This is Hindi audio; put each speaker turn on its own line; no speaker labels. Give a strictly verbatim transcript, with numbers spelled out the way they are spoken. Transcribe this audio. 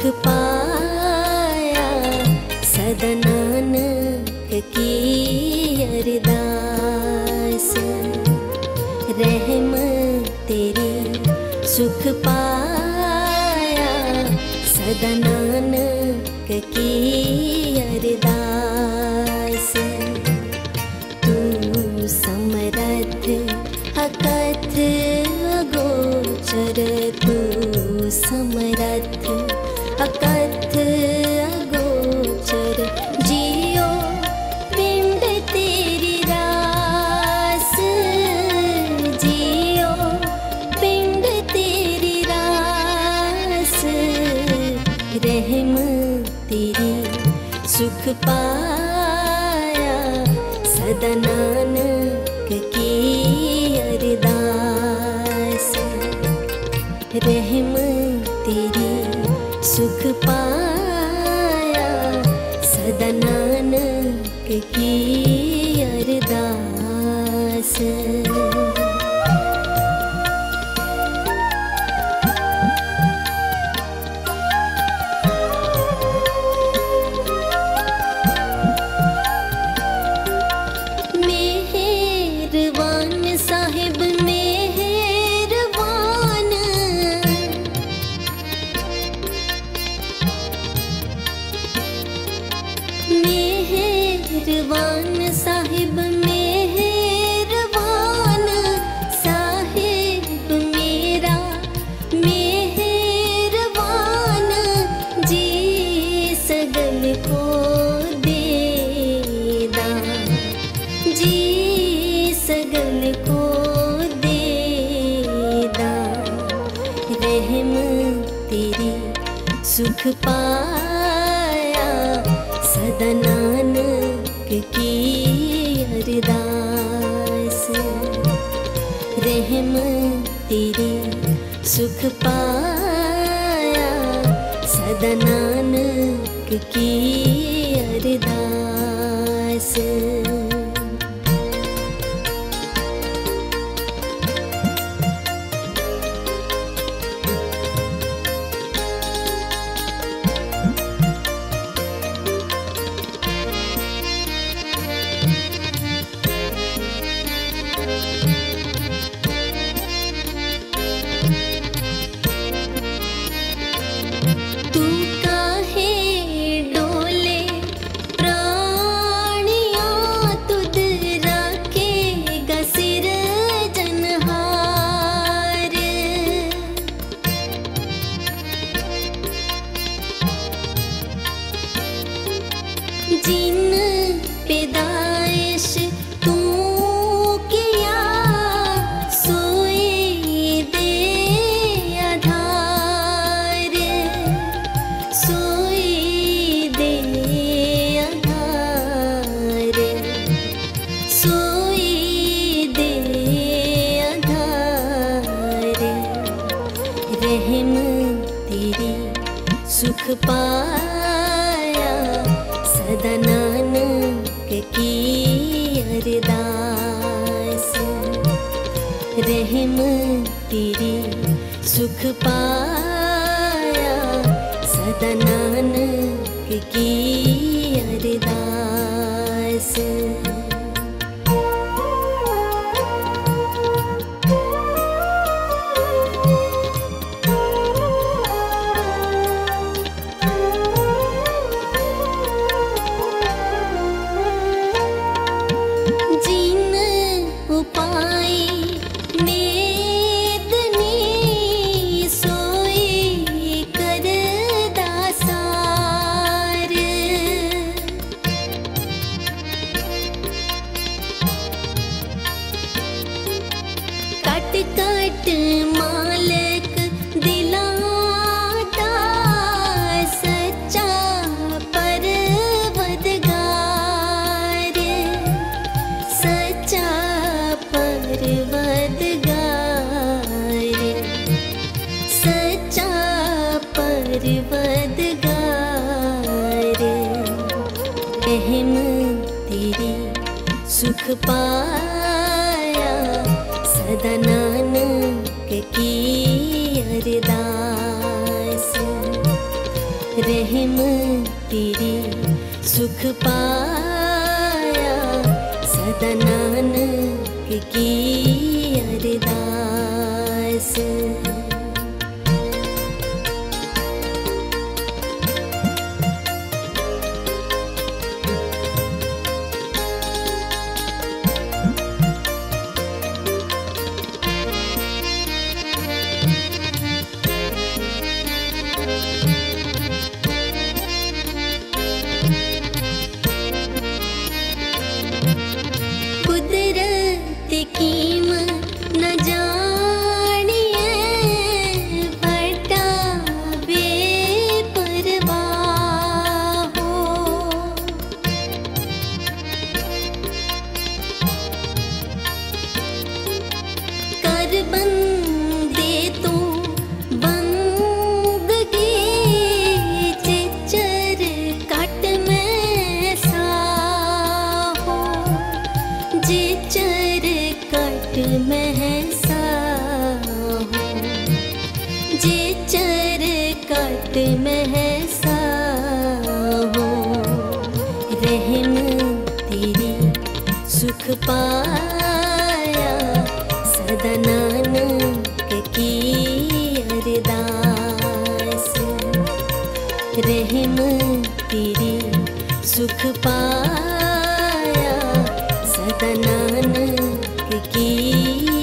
पाया सदा नानक की अरदास। रहम तेरी सुख पाया सदा नानक की अरदास। तू समरथ अकथ अगोचर, तू समरथ अकथ अगोचर, जियो पिंड तेरी रास, जियो पिंड तेरी रास। रहम तेरी सुख पाया सदा नानक की अरदास। रहम तेरी सुख पाया सदा नानक की अरदास। मेहरबान साहिब मेहरबान, मेहरबान साहिब मेहरबान, साहिब मेरा मेहरबान, जी सगल को देदा, जी सगल को देदा। रहम तेरी सुख पाया सदा नानक की अरदास। रहम तेरी सुख पाया सदा नानक की अरदास। तू काहे डोले प्राणियां, तुध रखेगा सिरजनहार। जिन पैदाइश तू किया, सोए दे आधार, सोए दे आधार, सोए दे आधार। रहम तेरी सुख पाया सदा नानक की अरदास। रहम तेरी सुख पाया सदा नानक की अरदास। जिन उपाय नेदनी, सोए कर दासार। कट कट मालक दिलाता, सच्चा परवदगार, सच्चा परवदगार, सच्चा परवदगार। रहम तेरी सुख पाया सदा नानक की अरदास। रहम तेरी सुख पाया, सदा नानक की अरदास। महसा हो, रहम तेरी सुख पाया, सदा नानक की अरदास। रहम तेरी सुख पाया, सदा नानक की